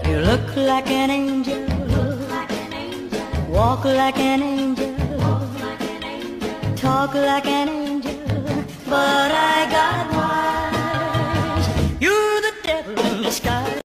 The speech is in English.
You look like an angel, walk like an angel, talk like an angel, but I got